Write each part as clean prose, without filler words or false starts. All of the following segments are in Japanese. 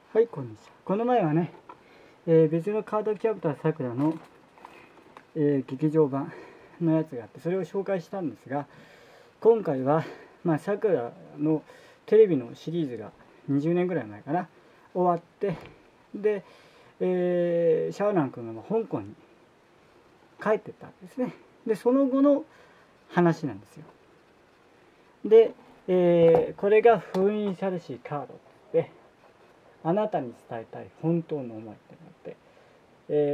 はい、こんにちは。この前はね、別のカードキャプターさくらの、劇場版のやつがあって、それを紹介したんですが、今回は、さくらのテレビのシリーズが20年ぐらい前かな、終わって、で、シャオラン君が香港に帰ってったんですね。で、その後の話なんですよ。で、これが封印されしカードで、あなたに伝えたい本当の思いってなって、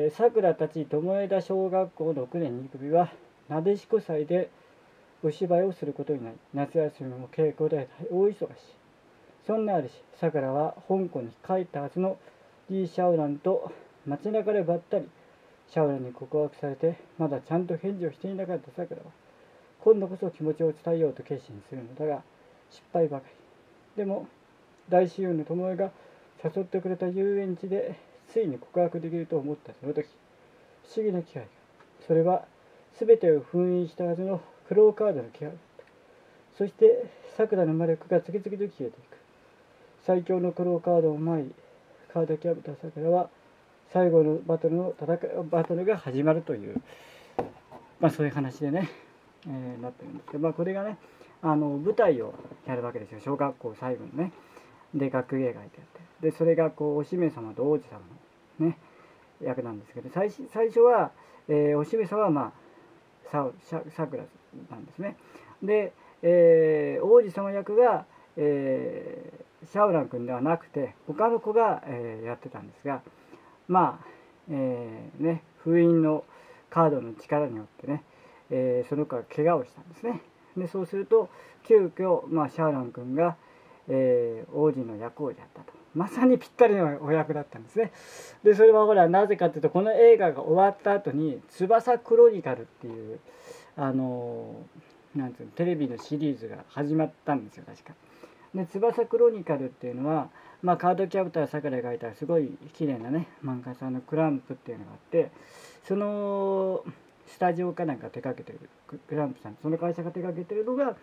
さくらたち友枝小学校6年2組はなでしこ祭でお芝居をすることになり、夏休みも稽古で大忙し。そんなある日、さくらは香港に帰ったはずのリー・シャオランと街中でばったり。シャオランに告白されてまだちゃんと返事をしていなかったさくらは、今度こそ気持ちを伝えようと決心するのだが失敗ばかり。でも大親友の友枝が誘ってくれた遊園地でついに告白できると思ったその時、不思議な気配が。それは全てを封印したはずのクローカードの気配だった。そしてさくらの魔力が次々と消えていく。最強のクローカードを前にカードキャプターさくらは最後のバトルが始まるという、そういう話でね、なってるんですけど、これがね舞台をやるわけですよ。小学校最後のねで学芸会でやって、でそれがお姫様と王子様のね役なんですけど、最初は、お姫様はさくらなんですね。で、王子様役が、シャオラン君ではなくて他の子が、やってたんですが、封印のカードの力によってね、その子が怪我をしたんですね。でそうすると急遽、シャオラン君が、王子の役をやったと。まさにぴったりのお役だったんですね。でそれはほらなぜかというと、この映画が終わった後に翼クロニカルっていうなんていうの、テレビのシリーズが始まったんですよ確か。で翼クロニカルっていうのは、カードキャプターさくらが描いたすごい綺麗なね漫画家さんのクランプっていうのがあって、そのスタジオかなんか手掛けてるクランプさん、その会社が手掛けてるのが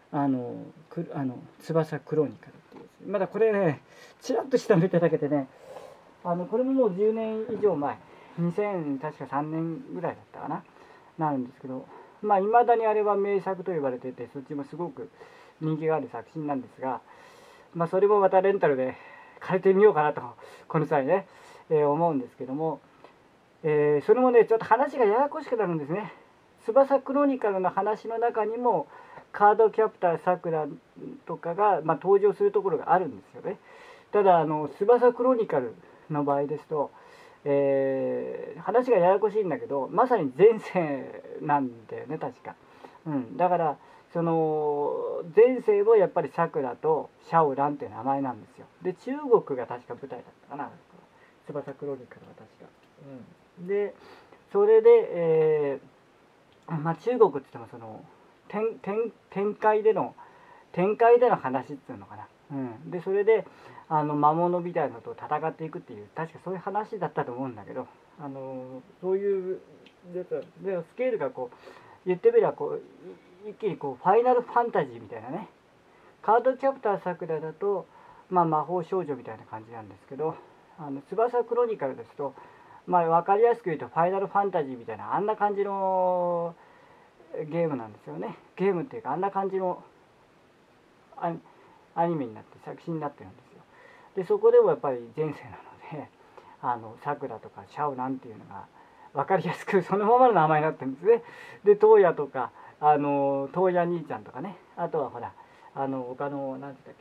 翼クロニカルっていう、まだこれねちらっと下見てだけでね、これももう10年以上前、2000確か3年ぐらいだったかな、なるんですけど、いまだにあれは名作と言われていて、そっちもすごく人気がある作品なんですが、それもまたレンタルで借りてみようかなとこの際ね、思うんですけども、それもねちょっと話がややこしくなるんですね。翼クロニカルの話の中にもカードキャプターさくらとかが、登場するところがあるんですよね。ただ翼クロニカルの場合ですと、話がややこしいんだけど、まさに前世なんだよね確か。だからその前世もやっぱりさくらとシャオランっていう名前なんですよ。で中国が確か舞台だったかな、翼クロニカルは確か。でそれで、中国って言ってもその展開での話っていうのかな。でそれで魔物みたいなのと戦っていくっていう、確かそういう話だったと思うんだけど、そういうやつでスケールが言ってみれば一気にファイナルファンタジーみたいなね。カードキャプターさくらだと、魔法少女みたいな感じなんですけど、翼クロニカルですと、分かりやすく言うとファイナルファンタジーみたいな、あんな感じのゲームなんですよね。ゲームっていうかあんな感じのアニメになって作品になってるんですよ。でそこでもやっぱり前世なので、さくらとかシャオランっていうのが分かりやすくそのままの名前になってるんですね。でトウヤとかトウヤ兄ちゃんとかね、あとはほら他の何て言ったっ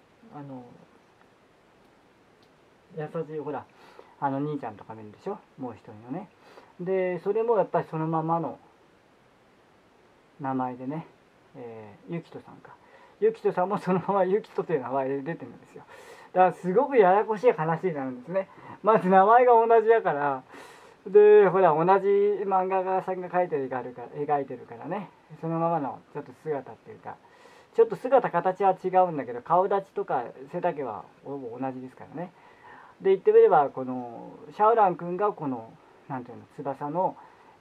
け、優しいほら兄ちゃんとか見るでしょ、もう一人のね。でそれもやっぱりそのままの名前でね、ユキトさんか、ユキトさんもそのままユキトという名前で出てるんですよ。だからすごくややこしい話になるんですね。まず名前が同じだから、でほら同じ漫画家さんが描いてるからね、そのままのちょっと姿っていうか、ちょっと姿形は違うんだけど顔立ちとか背丈はほぼ同じですからね。で言ってみればこのシャオラン君がこのなんていうの翼の、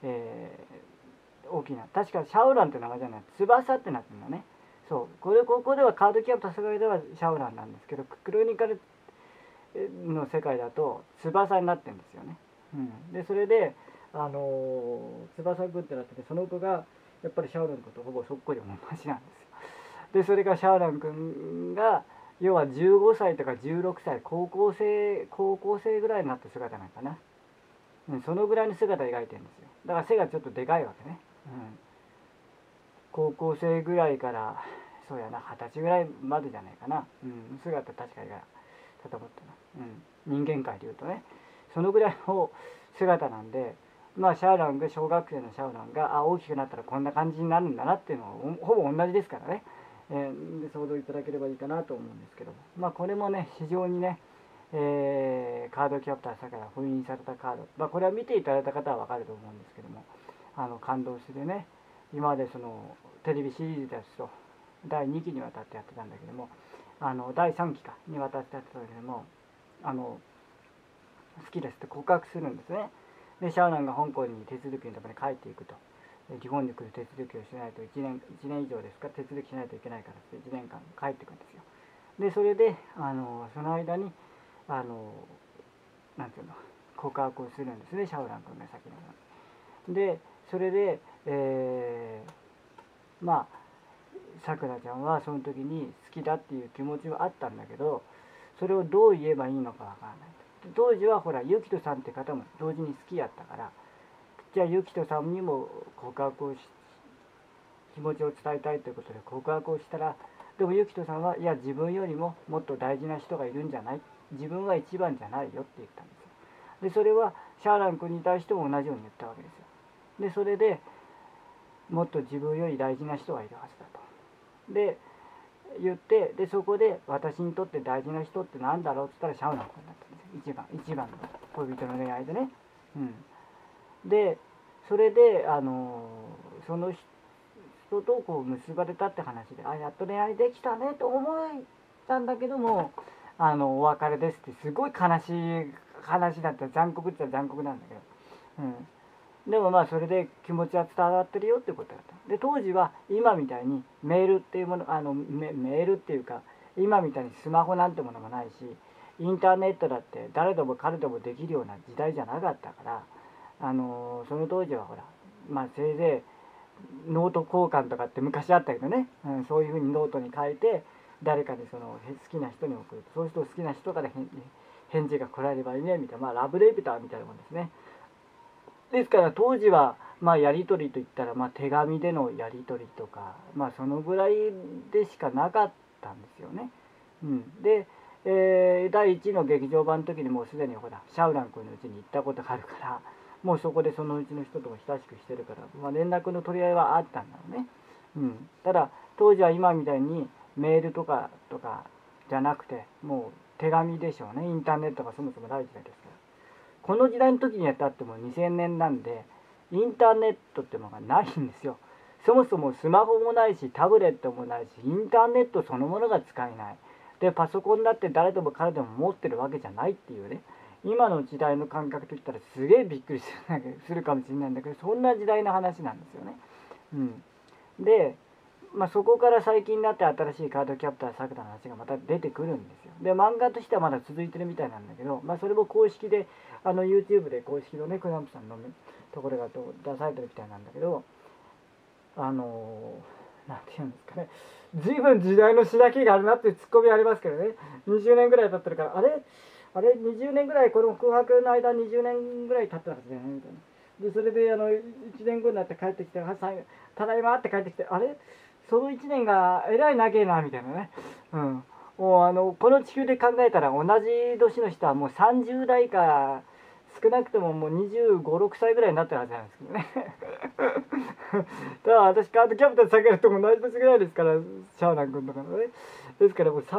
大きな、確かシャオランって名前じゃない、翼ってなってるんだね。そうここではカードキャプターさくらではシャオランなんですけど、クロニカルの世界だと翼になってるんですよね。でそれで翼くんってなってて、その子がやっぱりシャオラン君とほぼそっくり同じなんですよ。でそれがシャオラン君が要は15歳とか16歳高校生ぐらいになった姿なんかな、そのぐらいの姿を描いてるんですよ。だから背がちょっとでかいわけね、高校生ぐらいからそうやな20歳ぐらいまでじゃないかな、姿確かにだと思ったな、人間界でいうとねそのぐらいの姿なんで、まあシャオランが小学生のシャオランが大きくなったらこんな感じになるんだなっていうのはほぼ同じですからね、で想像いただければいいかなと思うんですけども、まあこれもね非常にね、カードキャプターさから封印されたカード、これは見ていただいた方は分かると思うんですけども、感動してね、今までそのテレビシリーズですと第2期にわたってやってたんだけども、第3期かにわたってやってたんだけども、好きですって告白するんですね。でシャオランが香港に手続きのために帰っていくと、日本に来る手続きをしないと1年以上ですか手続きしないといけないからって1年間帰ってくるんですよ。でそれでその間になんていうの告白をするんですね、シャオラン君が先に。でそれで、まあさくらちゃんはその時に好きだっていう気持ちはあったんだけど、それをどう言えばいいのかわからない。当時はほらユキトさんって方も同時に好きやったから、じゃあユキトさんにも告白を気持ちを伝えたいということで告白をしたら、でもユキトさんはいや自分よりももっと大事な人がいるんじゃない、自分は一番じゃないよって言ったんですよ。でそれはシャーラン君に対しても同じように言ったわけですよ。でそれでもっと自分より大事な人がいるはずだとで言って、でそこで私にとって大事な人って何だろうって言ったらシャオラン君だったんですよ、一番の恋人の恋愛でね。でそれでその人とこう結ばれたって話で、やっと恋愛できたねと思ったんだけども、お別れですってすごい悲しい話だった。残酷って言ったら残酷なんだけど、でもまあそれで気持ちは伝わってるよってことだった。で当時は今みたいにメールっていうものメールっていうか今みたいにスマホなんてものもないし、インターネットだって誰でも彼でもできるような時代じゃなかったから、その当時はほらせいぜいノート交換とかって昔あったけどね、そういうふうにノートに書いて誰かにその好きな人に送ると、そうすると好きな人から返事が来られればいいねみたいな、ラブレターみたいなもんですね。ですから当時はやり取りといったら手紙でのやり取りとかそのぐらいでしかなかったんですよね。で、第1の劇場版の時にもうすでにほらシャオラン君のうちに行ったことがあるから、もうそこでそのうちの人とも親しくしてるから、連絡の取り合いはあったんだろうね。ただ当時は今みたいにメールとかじゃなくてもう手紙でしょうね。インターネットがそもそもない時代ですから。この時代の時にやったっても2000年なんでインターネットってものがないんですよ。そもそもスマホもないしタブレットもないしインターネットそのものが使えない。でパソコンだって誰でも彼でも持ってるわけじゃないっていうね、今の時代の感覚といったらすげえびっくりするかもしれないんだけど、そんな時代の話なんですよね。でそこから最近になって新しいカードキャプターさくらの話がまた出てくるんですよ。で漫画としてはまだ続いてるみたいなんだけど、それも公式でYouTube で公式のねクランプさんのところが出されてるみたいなんだけど、なんていうんですかね、随分時代の開きがあるなっていうツッコミありますけどね。20年ぐらい経ってるから、あれ20年ぐらい、この空白の間20年ぐらい経ってたはずだよねみたいな。でそれで1年後になって帰ってきて「ただいま」って帰ってきて、あれその1年がえらい長えなみたいなね。もうこの地球で考えたら同じ年の人はもう30代か少なくとももう25、6歳ぐらいになってるはずなんですけどね。だから私カードキャプターさくらと同じ年ぐらいですから、シャオラン君とかのね。ですからもう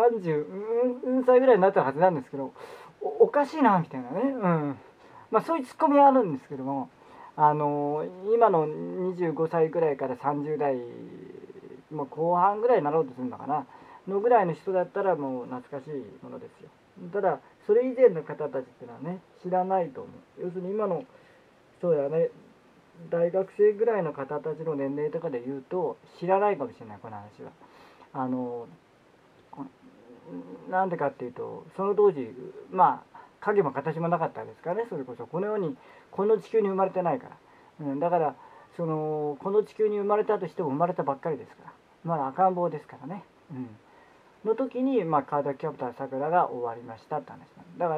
30歳ぐらいになってるはずなんですけど、おかしいなみたいなね。そういうツッコミはあるんですけども、今の25歳ぐらいから30代後半ぐらいになろうとするのかなのぐらいの人だったらもう懐かしいものですよ。ただそれ以前の方たちっていうのはね知らないと思う。要するに今のそうだね、大学生ぐらいの方たちの年齢とかで言うと知らないかもしれない、この話は。 なんでかっていうと、その当時まあ影も形もなかったですからね。それこそこの世に、この地球に生まれてないから、だからこの地球に生まれたとしても生まれたばっかりですから、まだ赤ん坊ですからね、の時に、カードキャプターさくらが終わりましたって話なんだから、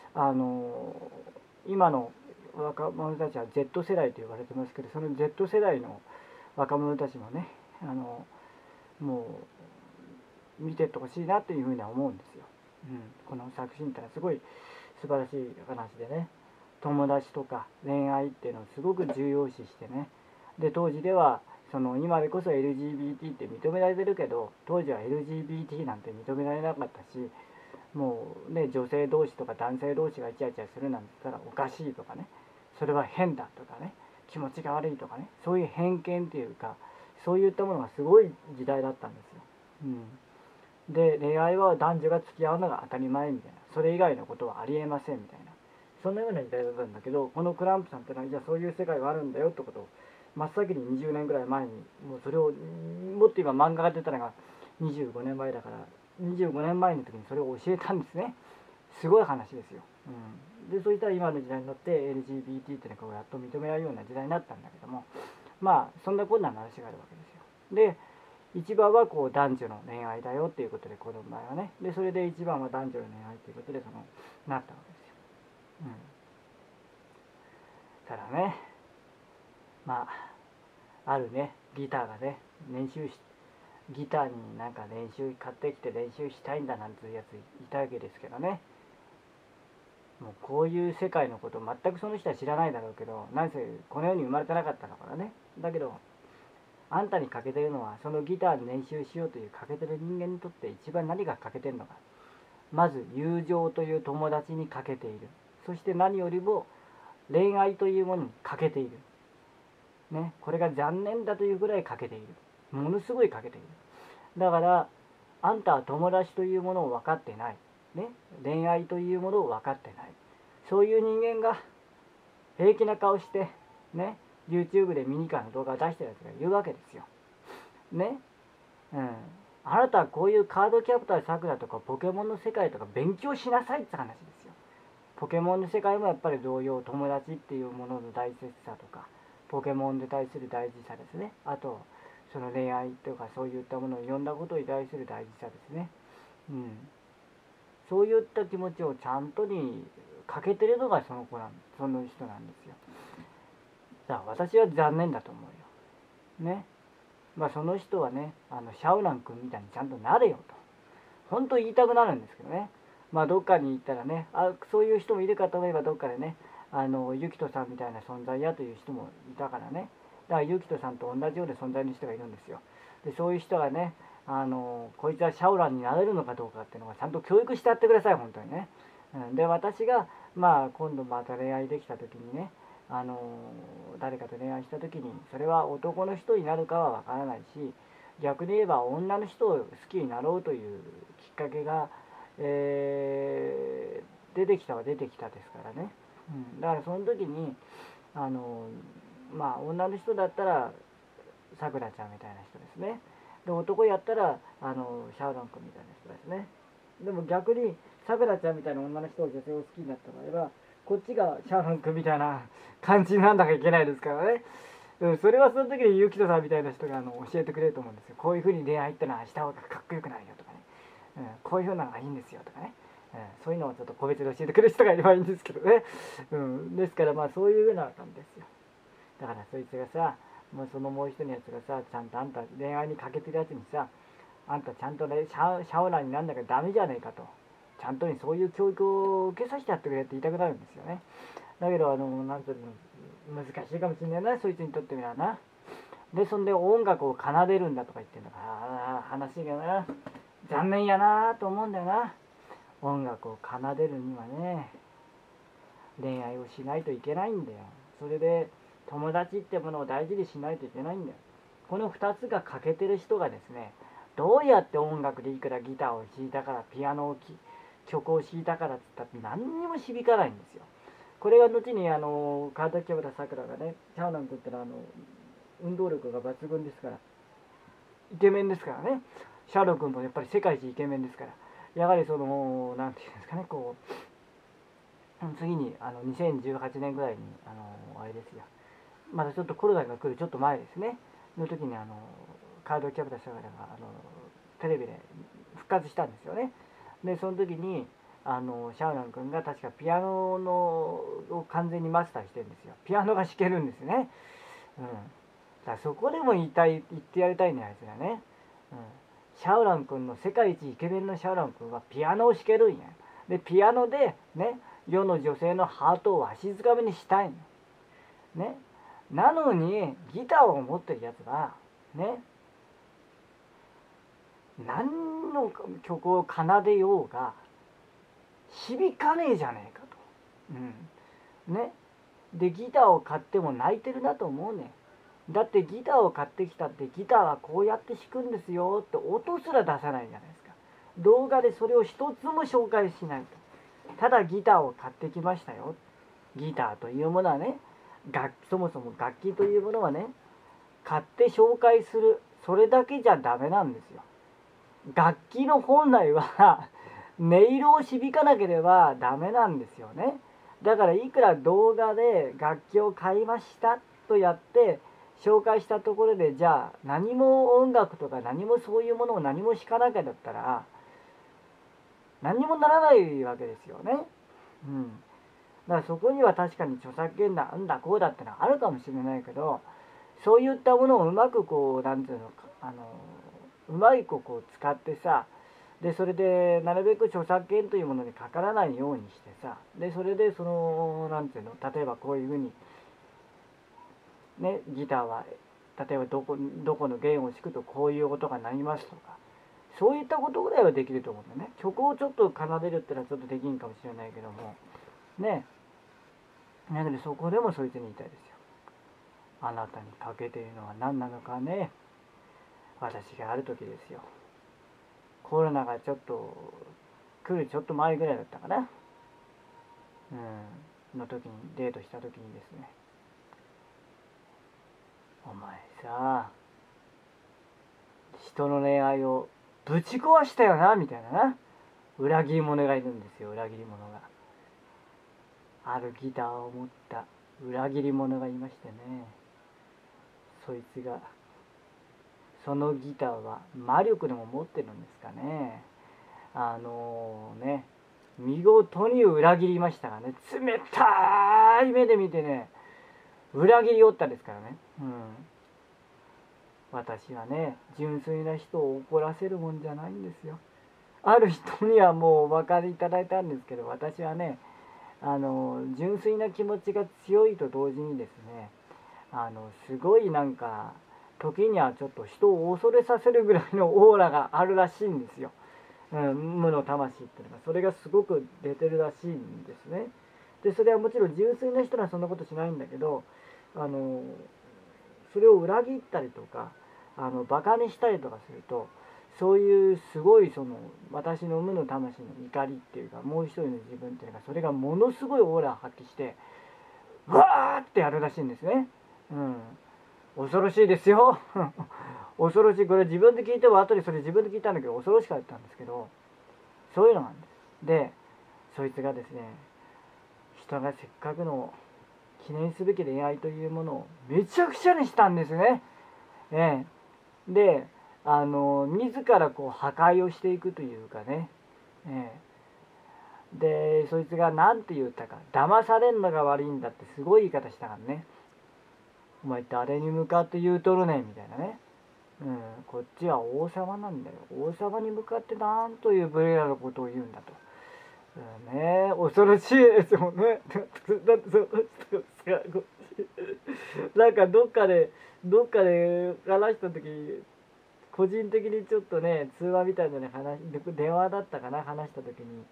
今の若者たちは Z 世代と言われてますけど、その Z 世代の若者たちもね、もう見てってほしいなというふうには思うんですよ。この作品ってのはすごい素晴らしい話でね、友達とか恋愛っていうのをすごく重要視してね、で当時では今でこそ LGBT って認められてるけど、当時は LGBT なんて認められなかったし、もうね、女性同士とか男性同士がイチャイチャするなんて言ったらおかしいとかね、それは変だとかね、気持ちが悪いとかね、そういう偏見っていうか、そういったものがすごい時代だったんですよ。で、恋愛は男女が付き合うのが当たり前みたいな、それ以外のことはありえませんみたいな、そんなような時代だったんだけど、このクランプさんってのは、じゃあそういう世界があるんだよってことを真っ先に20年ぐらい前に、もうそれをもっと今漫画が出たのが25年前だから、25年前の時にそれを教えたんですね。すごい話ですよ。でそうしたら今の時代になって LGBT っていうのがやっと認められるような時代になったんだけども、そんな困難な話があるわけですよ。で一番はこう男女の恋愛だよっていうことで、この場合はね、でそれで一番は男女の恋愛ということでなったわけですよ。ただね、あるねギターがね、ギターになんか練習買ってきて練習したいんだなんていうやついたわけですけどね、もうこういう世界のこと全くその人は知らないだろうけど、なんせこの世に生まれてなかったのからね。だけどあんたに欠けてるのは、そのギターに練習しようという欠けてる人間にとって一番何が欠けてるのか、まず友情という友達に欠けている。そして何よりも恋愛というものに欠けているね。これが残念だというぐらい欠けている。ものすごい欠けている。だからあんたは友達というものを分かってないね、恋愛というものを分かってない、そういう人間が平気な顔してね、 YouTube でミニカーの動画を出してるやつがいるわけですよね。あなたはこういうカードキャプターさくらとかポケモンの世界とか勉強しなさいって話ですよ。ポケモンの世界もやっぱり同様、友達っていうものの大切さとか、ポケモンに対する大事さですね。あとその恋愛とかそういったものを、いろんなことに対する大事さですね。そういった気持ちをちゃんとに欠けてるのがその人なんですよ。だから私は残念だと思うよね。その人はね、シャオラン君みたいにちゃんとなれよと本当言いたくなるんですけどね。どっかに行ったらね、そういう人もいるかと思えば、どっかでね、ユキトさんみたいな存在やという人もいたからね。だからユキトさんと同じような存在の人がいるんですよ。でそういう人がね、こいつはシャオランになれるのかどうかっていうのがちゃんと教育してやってください、本当にね。で私が今度また恋愛できた時にね、誰かと恋愛した時に、それは男の人になるかはわからないし、逆に言えば女の人を好きになろうというきっかけが、出てきたは出てきたですからね。だからその時に女の人だったらさくらちゃんみたいな人ですね。で男やったらシャオロン君みたいな人ですね。でも逆にさくらちゃんみたいな女の人を、女性を好きになった場合は、こっちがシャオロン君みたいな感じになんなきゃいけないですからね。それはその時にユキトさんみたいな人が教えてくれると思うんですよ。こういうふうに恋愛ってのはした方がかっこよくなるよとかね、こういうふうなのがいいんですよとかね、そういうのをちょっと個別で教えてくれる人がいればいいんですけどね。ですからそういうふうな感じですよ。だからそいつがさ、もう一人のやつがさ、ちゃんとあんた恋愛に欠けてるやつにさ、あんたちゃんとシャオランになんだからダメじゃねえかと、ちゃんとにそういう教育を受けさせてやってくれって言いたくなるんですよね。だけどなんていうの、難しいかもしれないな、そいつにとってみればな。でそんで音楽を奏でるんだとか言ってんだから、話がな、残念やなと思うんだよな。音楽を奏でるにはね、恋愛をしないといけないんだよ。それで友達ってものを大事にしないといけないんだよ。この2つが欠けてる人がですね、どうやって音楽でいくらギターを弾いたから、ピアノを曲を弾いたからって言ったって何にも響かないんですよ。これが後に川崎村さくらがね、シャオナン君ってのは運動力が抜群ですから、イケメンですからね。シャオロン君もやっぱり世界一イケメンですから、 やはりそのなんていうんですかね、こう次に2018年ぐらいにあれですよ、まだちょっとコロナが来るちょっと前ですねの時にカードキャプターサガラがテレビで復活したんですよね。でその時にシャオラン君が確かピアノを完全にマスターしてるんですよ。ピアノが弾けるんですね。だからそこでも言ってやりたいね、あいつらね。シャオラン君の世界一イケメンのシャオラン君はピアノを弾けるんや。でピアノでね、世の女性のハートをわしづかみにしたいのね。なのにギターを持ってるやつがね、何の曲を奏でようが響かねえじゃねえかと。ね。でギターを買っても泣いてるなと思うね。だってギターを買ってきたってギターはこうやって弾くんですよって音すら出さないじゃないですか。動画でそれを一つも紹介しないと。ただギターを買ってきましたよ。ギターというものはね、そもそも楽器というものはね、買って紹介する、それだけじゃダメなんですよ。楽器の本来は音色を響かなければダメなんですよね。だからいくら動画で楽器を買いましたとやって紹介したところで、じゃあ何も音楽とか何もそういうものを何も弾かなきゃだったら何にもならないわけですよね。だからそこには確かに著作権だなんだこうだってのはあるかもしれないけど、そういったものをうまくこうなんていうのかうまいこう使ってさ、でそれでなるべく著作権というものにかからないようにしてさ、でそれでそのなんていうの、例えばこういうふうにね、ギターは例えばどこの弦を弾くとこういう音が鳴りますとか、そういったことぐらいはできると思うんだよね。曲をちょっと奏でるってのはちょっとできんかもしれないけどもね。なのでそこでもそいつに言いたいですよ。あなたにかけているのは何なのかね。私がある時ですよ、コロナがちょっと来るちょっと前ぐらいだったかな、の時にデートした時にですね、お前さ、人の恋愛をぶち壊したよなみたいなな、裏切り者がいるんですよ。裏切り者が、あるギターを持った裏切り者がいましてね、そいつがそのギターは魔力でも持ってるんですかね。見事に裏切りましたがね、冷たい目で見てね、裏切りおったですからね。私はね、純粋な人を怒らせるもんじゃないんですよ。ある人にはもうお分かりいただいたんですけど、私はね、純粋な気持ちが強いと同時にですね、すごいなんか時にはちょっと人を恐れさせるぐらいのオーラがあるらしいんですよ。無の魂っていうのが、それがすごく出てるらしいんですね。でそれはもちろん純粋な人はそんなことしないんだけど、それを裏切ったりとかバカにしたりとかすると、そういうすごいその私の無の魂の怒りっていうか、もう一人の自分っていうのが、それがものすごいオーラを発揮してわーってやるらしいんですね。恐ろしいですよ恐ろしい。これ自分で聞いても後でそれ自分で聞いたんだけど恐ろしかったんですけど、そういうのなんです。でそいつがですね、人がせっかくの記念すべき恋愛というものをめちゃくちゃにしたんですね。で自らこう破壊をしていくというかね、でそいつが何て言ったか、騙されんのが悪いんだってすごい言い方したからね。お前誰に向かって言うとるねんみたいなね。こっちは王様なんだよ。王様に向かってなんという無礼なことを言うんだと。恐ろしいですよね。なんかどっかで話した時、個人的にちょっとね、通話みたいなのに電話だったかな、話した時に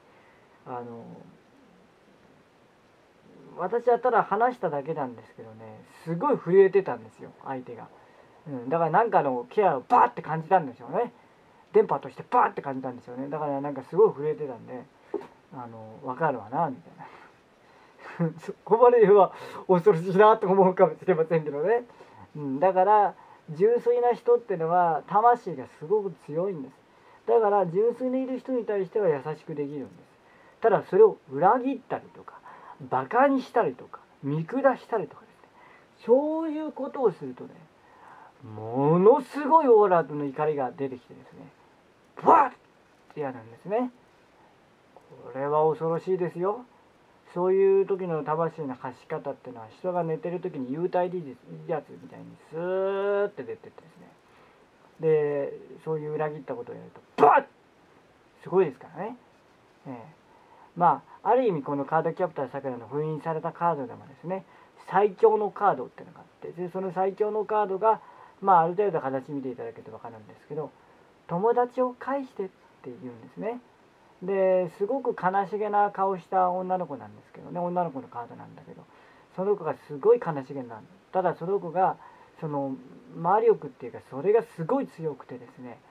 私はただ話しただけなんですけどね、すごい震えてたんですよ、相手が。だからなんかのケアをバーって感じたんですよね。電波としてバーって感じたんですよね。だからなんかすごい震えてたんで、分かるわなみたいなそこまで言えば恐ろしいなと思うかもしれませんけどね。だから純粋な人っていうのは魂がすごく強いんです。 だから純粋にいる人に対しては優しくできるんです。ただそれを裏切ったりとかバカにしたりとか見下したりとかですね、そういうことをするとね、ものすごいオーラの怒りが出てきてですね、ブワッってやるんですね。これは恐ろしいですよ。そういう時の魂の発し方っていうのは、人が寝てる時に幽体離脱みたいにスーッて出てってですね、でそういう裏切ったことをやるとバッすごいですからね。まあある意味このカードキャプターさくらの封印されたカードでもですね、最強のカードっていうのがあって、でその最強のカードがある程度形見ていただけると分かるんですけど、友達を返してって言うんですね。ですごく悲しげな顔した女の子なんですけどね、女の子のカードなんだけど、その子がすごい悲しげなんだ。ただその子がその魔力っていうか、それがすごい強くてですね、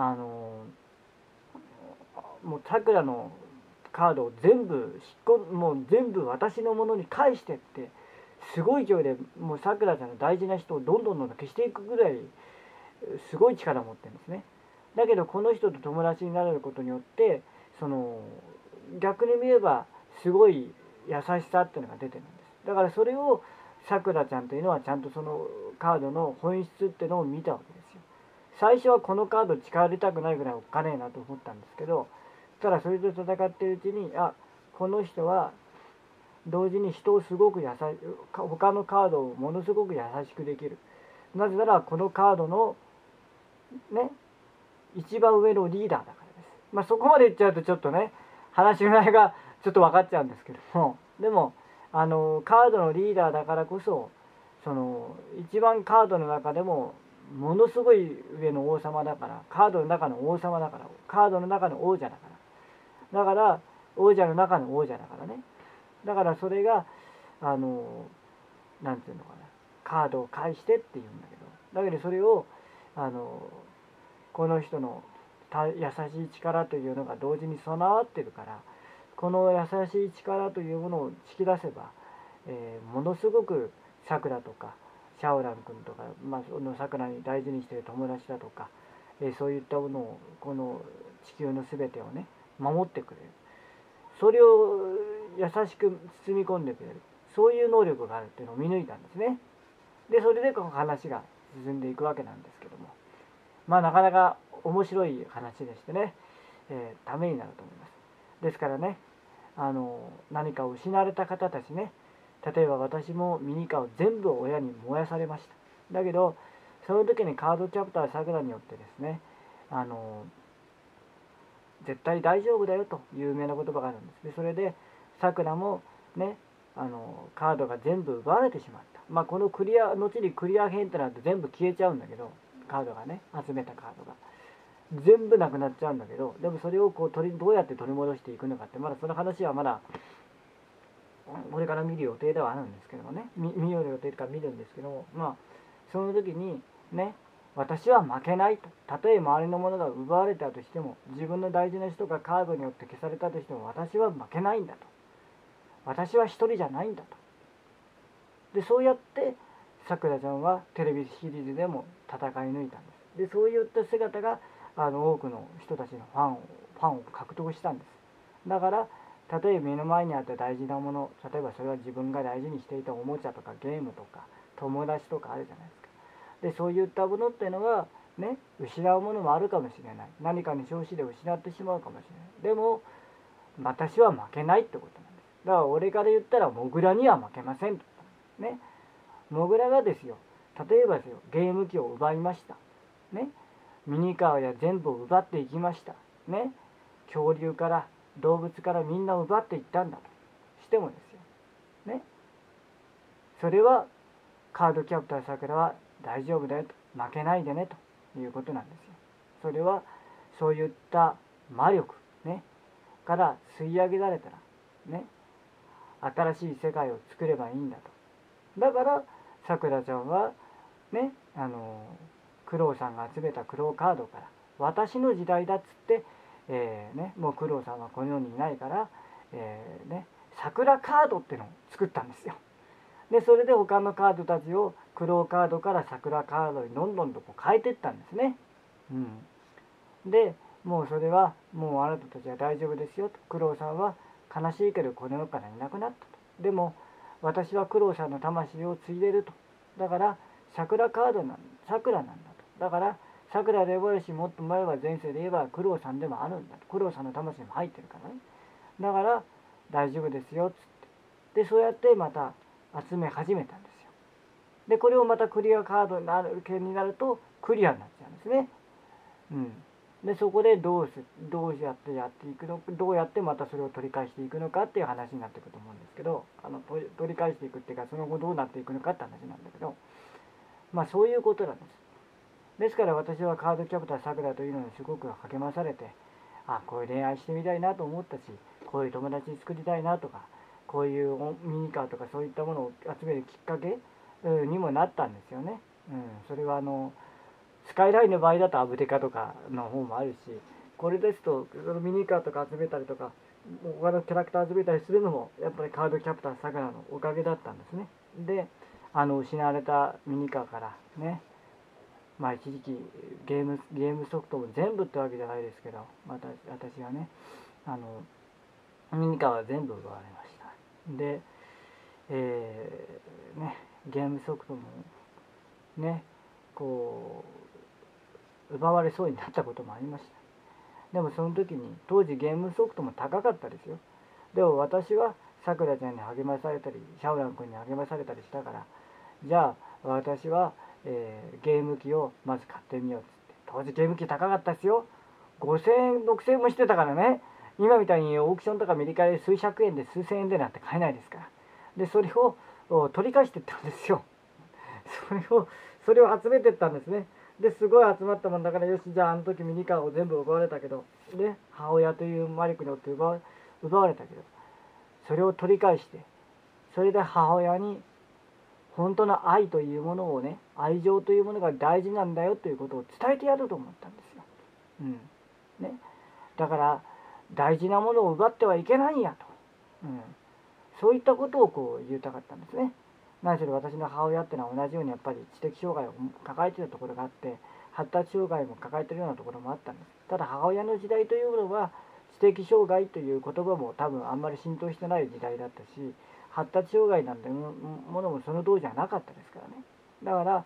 もうさくらのカードを全部もう全部私のものに返してって、すごい勢いでもうさくらちゃんの大事な人をどんどん消していくぐらいすごい力を持ってるんですね。だけどこの人と友達になれることによって、その逆に見ればすごい優しさっていうのが出てるんです。だからそれをさくらちゃんというのはちゃんとそのカードの本質っていうのを見たわけですよ。最初はこのカード使われたくないぐらいおっかねえなと思ったんですけど、ただそれと戦っているうちに、この人は同時に人をすごく他のカードをものすごく優しくできる。なぜならこのカードのね、一番上のリーダーだからです。そこまで言っちゃうとちょっとね、話の内容がちょっと分かっちゃうんですけども、でもカードのリーダーだからこそ、その一番カードの中でもものすごい上の王様だから、カードの中の王様だから、カードの中の王者だから、だから王者の中の王者だからね。だからそれがなんていうのかな、カードを返してって言うんだけど、だけどそれをこの人の優しい力というのが同時に備わってるから、この優しい力というものを突き出せば、ものすごくさくらとかシャオラン君とか、そのさくらに大事にしている友達だとか、そういったものをこの地球の全てをね守ってくれる、それを優しく包み込んでくれる、そういう能力があるっていうのを見抜いたんですね。でそれでこの話が進んでいくわけなんですけども、なかなか面白い話でしてね、ためになると思います。ですからね、何かを失われた方たちね、例えば私もミニカーを全部親に燃やされました。だけどその時にカードキャプターさくらによってですね、絶対大丈夫だよという有名な言葉があるんです。でそれでさくらもね、カードが全部奪われてしまった。この後にクリア編ってなると全部消えちゃうんだけど、カードがね、集めたカードが全部なくなっちゃうんだけど、でもそれをどうやって取り戻していくのかって、まだその話はまだこれから見る予定ではあるんですけどもね、見る予定とか見るんですけども、その時にね、私は負けないと。たとえ周りのものが奪われたとしても、自分の大事な人がカードによって消されたとしても、私は負けないんだと。私は一人じゃないんだと。でそうやってさくらちゃんはテレビシリーズでも戦い抜いたんです。でそういった姿が多くの人たちのファンを獲得したんです。だから例えば目の前にあった大事なもの、例えばそれは自分が大事にしていたおもちゃとかゲームとか友達とかあるじゃないですか。でそういったものっていうのはね、失うものもあるかもしれない。何かに調子で失ってしまうかもしれない。でも私は負けないってことなんです。だから俺から言ったらモグラには負けませんとね。モグラがですよ、例えばですよ、ゲーム機を奪いましたね、ミニカーや全部を奪っていきましたね、恐竜から動物からみんな奪っていったんだとしてもですよね、それはカードキャプターさくらは大丈夫だよと、負けないでねということなんですよ。それはそういった魔力ねから吸い上げられたらね、新しい世界を作ればいいんだと。だからさくらちゃんはね、クロウさんが集めたクロウカードから私の時代だっつって、もうクロウさんはこの世にいないから、桜カードっていうのを作ったんですよ。でそれで他のカードたちをクロウカードから桜カードにどんどんと変えていったんですね。でもうそれはもうあなたたちは大丈夫ですよと。九郎さんは悲しいけどこの世からいなくなったと。でも私は九郎さんの魂を継いでると。だから桜カードなん桜なんだと。だから桜でもあるし、もっと前は前世で言えば九郎さんでもあるんだと。九郎さんの魂も入ってるからね。だから大丈夫ですよっつって。でそうやってまた集め始めたんですよ。でこれをまたクリアカードになる件になるとクリアになっちゃうんですね。でそこでどうやっていくの、どうやってまたそれを取り返していくのかっていう話になってくると思うんですけど、取り返していくっていうか、その後どうなっていくのかって話なんだけど、まあそういうことなんです。ですから私はカードキャプターさくらというのにすごく励まされて、こういう恋愛してみたいなと思ったし、こういう友達作りたいなとか、こういうミニカーとかそういったものを集めるきっかけにもなったんですよね。それはスカイラインの場合だとアブデカとかの方もあるし、これですとそのミニカーとか集めたりとか他のキャラクター集めたりするのもやっぱりカードキャプターさくらのおかげだったんですね。で失われたミニカーからね、一時期ゲームソフトも全部ってわけじゃないですけど、私はねミニカーは全部奪われました。で、ゲームソフトもねこう奪われそうになったこともありました。でもその時に当時ゲームソフトも高かったですよ。でも私はさくらちゃんに励まされたりシャオラン君に励まされたりしたから、じゃあ私は、ゲーム機をまず買ってみようっつって。当時ゲーム機高かったですよ。5000円6000円もしてたからね。今みたいにオークションとかメディカで数百円で数千円でなんて買えないですから。でそれを取り返していったんですよ。それを集めていったんですね。ですごい集まったもんだから、よしじゃああの時ミニカーを全部奪われたけど、で母親というマリクによって奪われたけど、それを取り返して、それで母親に本当の愛というものをね、愛情というものが大事なんだよということを伝えてやろうと思ったんですよ。だから大事なものを奪ってはいけないんやと、そういったことをこう言いたかったんですね。何しろ私の母親っていうのは同じようにやっぱり知的障害を抱えているところがあって、発達障害も抱えているようなところもあったんです。ただ母親の時代というのは知的障害という言葉も多分あんまり浸透してない時代だったし、発達障害なんてものもその当時はなかったですからね。だから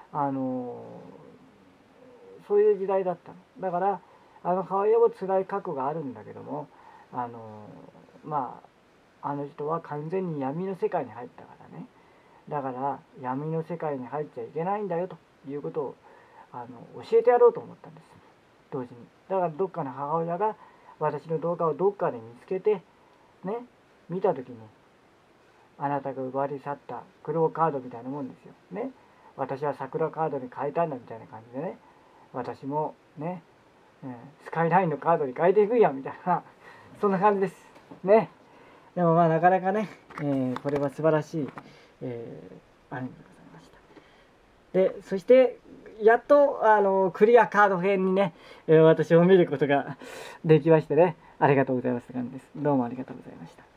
そういう時代だったの。だから母親も辛い過去があるんだけども、あの人は完全に闇の世界に入ったからね。だから闇の世界に入っちゃいけないんだよということを教えてやろうと思ったんです、同時に。だからどっかの母親が私の動画をどっかで見つけてね、見た時にあなたが奪われ去ったクローカードみたいなもんですよね。私は桜カードに変えたんだみたいな感じでね、私もね、スカイラインのカードに変えていくやんみたいなそんな感じですね。でもなかなかね、これは素晴らしいアニメでございました。でそしてやっとクリアカード編にね、私を見ることができましてね、ありがとうございますって感じです。どうもありがとうございました。